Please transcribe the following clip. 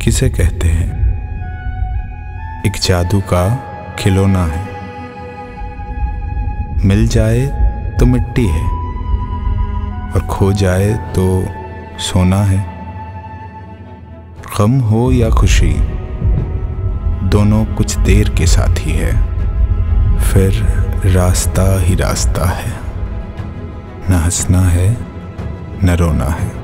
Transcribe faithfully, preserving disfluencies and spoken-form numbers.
किसे कहते हैं? एक जादू का खिलौना है, मिल जाए तो मिट्टी है और खो जाए तो सोना है। गम हो या खुशी, दोनों कुछ देर के साथ ही है, फिर रास्ता ही रास्ता है। न हंसना है न रोना है।